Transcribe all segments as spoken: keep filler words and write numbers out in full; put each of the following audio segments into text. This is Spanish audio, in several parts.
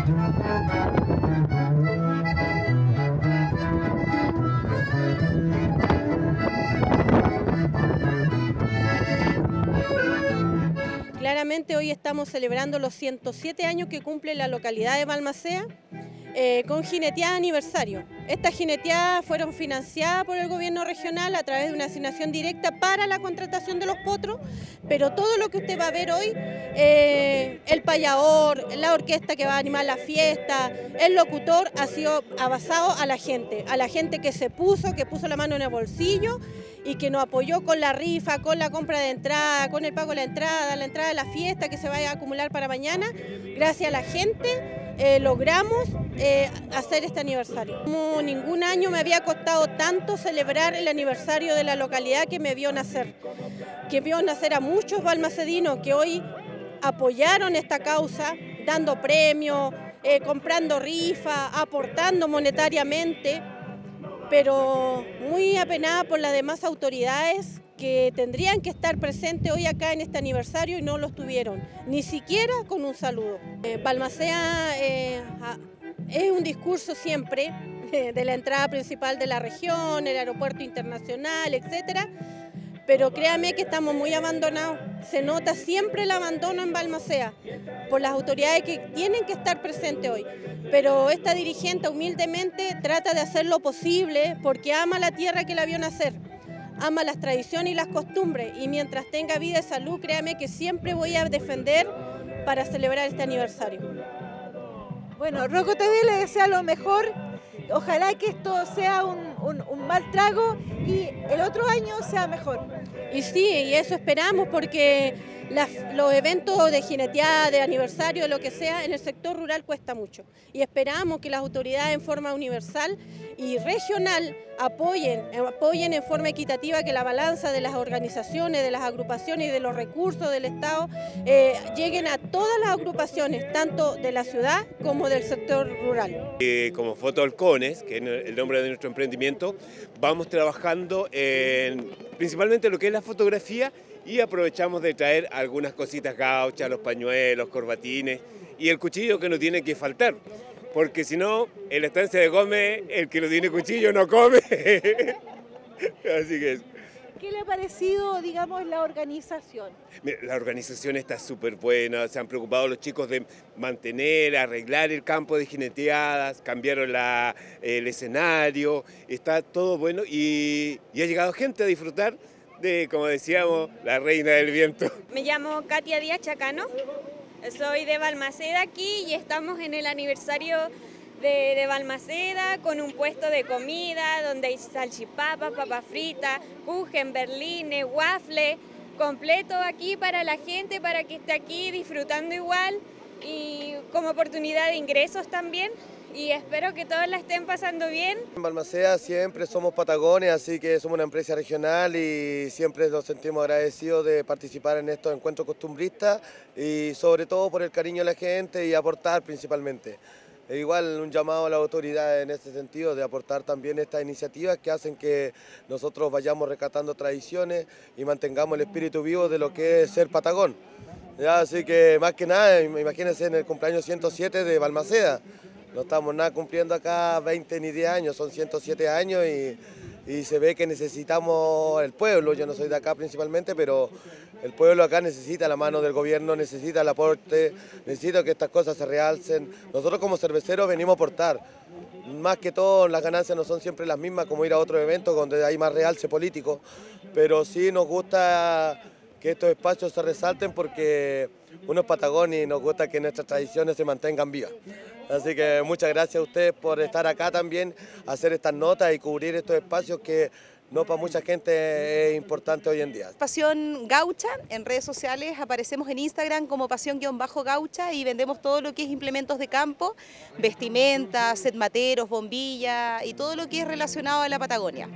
Claramente hoy estamos celebrando los ciento siete años que cumple la localidad de Balmaceda eh, con jineteada aniversario. Estas jineteadas fueron financiadas por el gobierno regional a través de una asignación directa para la contratación de los potros, pero todo lo que usted va a ver hoy, eh, el payador, la orquesta que va a animar la fiesta, el locutor, ha sido basado a la gente, a la gente que se puso, que puso la mano en el bolsillo y que nos apoyó con la rifa, con la compra de entrada, con el pago de la entrada, la entrada de la fiesta que se vaya a acumular para mañana. Gracias a la gente eh, logramos eh, hacer este aniversario. Como ningún año me había costado tanto celebrar el aniversario de la localidad que me vio nacer, que vio nacer a muchos balmacedinos que hoy apoyaron esta causa, dando premios, eh, comprando rifa, aportando monetariamente, pero muy apenada por las demás autoridades que tendrían que estar presentes hoy acá en este aniversario y no lo estuvieron, ni siquiera con un saludo. Eh, Balmaceda eh, es un discurso siempre eh, de la entrada principal de la región, el aeropuerto internacional, etcétera, pero créame que estamos muy abandonados. Se nota siempre el abandono en Balmaceda por las autoridades que tienen que estar presentes hoy. Pero esta dirigente humildemente trata de hacer lo posible porque ama la tierra que la vio nacer, ama las tradiciones y las costumbres, y mientras tenga vida y salud, créame que siempre voy a defender para celebrar este aniversario. Bueno, Roco T V le desea lo mejor. Ojalá que esto sea un, un, un mal trago y el otro año sea mejor. Y sí, y eso esperamos porque las, los eventos de jineteada, de aniversario, de lo que sea, en el sector rural cuesta mucho. Y esperamos que las autoridades en forma universal y regional apoyen, apoyen en forma equitativa que la balanza de las organizaciones, de las agrupaciones y de los recursos del Estado eh, lleguen a todas las agrupaciones, tanto de la ciudad como del sector rural. Eh, como Fotohalcones, que es el nombre de nuestro emprendimiento, vamos trabajando en principalmente lo que es la fotografía y aprovechamos de traer algunas cositas gauchas, los pañuelos, corbatines y el cuchillo que no tiene que faltar. Porque si no, en la estancia de Gómez, el que no tiene cuchillo no come. Así que es. ¿Qué le ha parecido, digamos, la organización? Mira, la organización está súper buena, se han preocupado los chicos de mantener, arreglar el campo de jineteadas, cambiaron la, el escenario, está todo bueno y, y ha llegado gente a disfrutar de, como decíamos, la reina del viento. Me llamo Katia Díaz Chacano. Soy de Balmaceda aquí y estamos en el aniversario de, de Balmaceda con un puesto de comida donde hay salchipapas, papas fritas, kuchen, berlines, waffles, completo aquí para la gente, para que esté aquí disfrutando igual y como oportunidad de ingresos también. Y espero que todos la estén pasando bien. En Balmaceda siempre somos patagones, así que somos una empresa regional y siempre nos sentimos agradecidos de participar en estos encuentros costumbristas y sobre todo por el cariño de la gente y aportar principalmente. E igual un llamado a la autoridad en este sentido de aportar también estas iniciativas que hacen que nosotros vayamos rescatando tradiciones y mantengamos el espíritu vivo de lo que es ser patagón. Ya, así que más que nada, imagínense en el cumpleaños ciento siete de Balmaceda. No estamos nada cumpliendo acá veinte ni diez años, son ciento siete años y, y se ve que necesitamos el pueblo. Yo no soy de acá principalmente, pero el pueblo acá necesita la mano del gobierno, necesita el aporte, necesita que estas cosas se realcen. Nosotros como cerveceros venimos a aportar. Más que todo las ganancias no son siempre las mismas como ir a otros eventos donde hay más realce político, pero sí nos gusta que estos espacios se resalten porque uno es patagón y nos gusta que nuestras tradiciones se mantengan vivas. Así que muchas gracias a ustedes por estar acá también, hacer estas notas y cubrir estos espacios que no para mucha gente es importante hoy en día. Pasión Gaucha, en redes sociales aparecemos en Instagram como pasión-gaucha y vendemos todo lo que es implementos de campo, vestimenta, set materos, bombillas y todo lo que es relacionado a la Patagonia.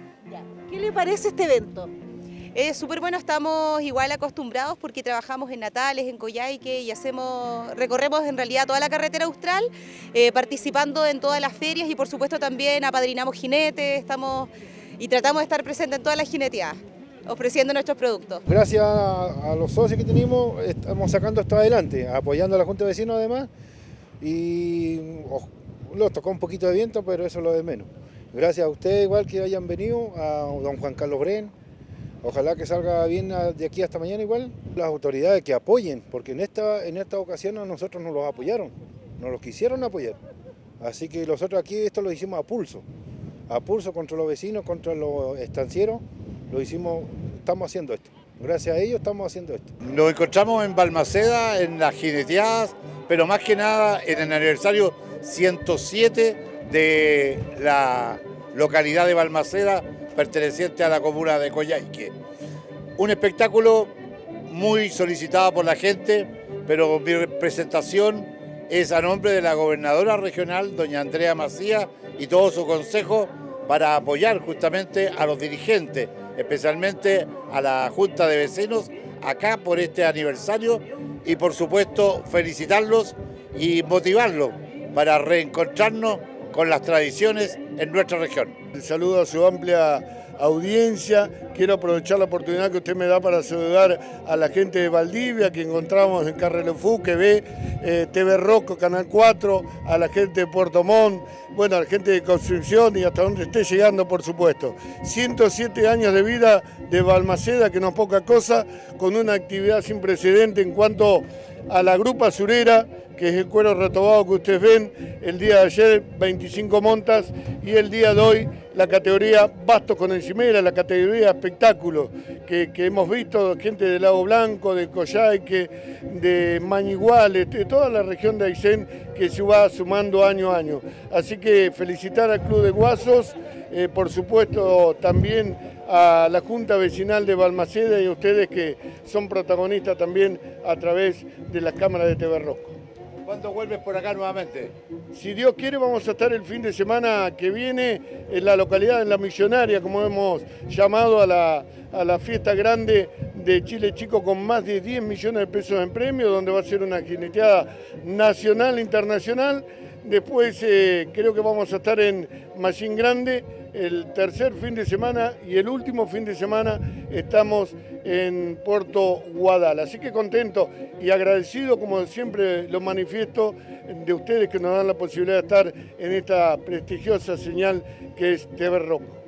¿Qué le parece este evento? Es súper bueno, estamos igual acostumbrados porque trabajamos en Natales, en Coyhaique y hacemos, recorremos en realidad toda la carretera austral, eh, participando en todas las ferias y por supuesto también apadrinamos jinetes, estamos y tratamos de estar presentes en todas las jineteadas, ofreciendo nuestros productos. Gracias a, a los socios que tenemos, estamos sacando esto adelante, apoyando a la Junta de Vecinos además, y oh, nos tocó un poquito de viento, pero eso es lo de menos. Gracias a ustedes igual que hayan venido, a don Juan Carlos Bren, ojalá que salga bien de aquí hasta mañana igual. Las autoridades que apoyen, porque en esta, en esta ocasión a nosotros nos los apoyaron, nos los quisieron apoyar. Así que nosotros aquí esto lo hicimos a pulso, a pulso contra los vecinos, contra los estancieros, lo hicimos, estamos haciendo esto. Gracias a ellos estamos haciendo esto. Nos encontramos en Balmaceda, en las jineteadas, pero más que nada en el aniversario ciento siete de la localidad de Balmaceda, perteneciente a la comuna de Coyhaique. Un espectáculo muy solicitado por la gente, pero mi representación es a nombre de la gobernadora regional, doña Andrea Macías, y todo su consejo para apoyar justamente a los dirigentes, especialmente a la Junta de Vecinos, acá por este aniversario, y por supuesto felicitarlos y motivarlos para reencontrarnos con las tradiciones en nuestra región. El saludo a su amplia audiencia. Quiero aprovechar la oportunidad que usted me da para saludar a la gente de Valdivia que encontramos en Carrelefú, que ve eh, T V Rocco, Canal cuatro, a la gente de Puerto Montt, bueno, a la gente de Concepción y hasta donde esté llegando, por supuesto. ciento siete años de vida de Balmaceda, que no es poca cosa, con una actividad sin precedente en cuanto a la grupa surera, que es el cuero retobado que ustedes ven, el día de ayer veinticinco montas y el día de hoy la categoría bastos con encimera, la categoría espectáculo, que, que hemos visto gente de Lago Blanco, de Coyhaique, de Mañiguales, de toda la región de Aysén que se va sumando año a año. Así que felicitar al Club de Guasos, eh, por supuesto también a la Junta Vecinal de Balmaceda y a ustedes que son protagonistas también a través de las cámaras de T V Rocco. ¿Cuándo vuelves por acá nuevamente? Si Dios quiere vamos a estar el fin de semana que viene en la localidad, en La Millonaria, como hemos llamado a la, a la fiesta grande de Chile Chico con más de diez millones de pesos en premio, donde va a ser una jineteada nacional e internacional. Después eh, creo que vamos a estar en Machín Grande el tercer fin de semana y el último fin de semana estamos en Puerto Guadal. Así que contento y agradecido, como siempre lo manifiesto, de ustedes que nos dan la posibilidad de estar en esta prestigiosa señal que es T V Rocco.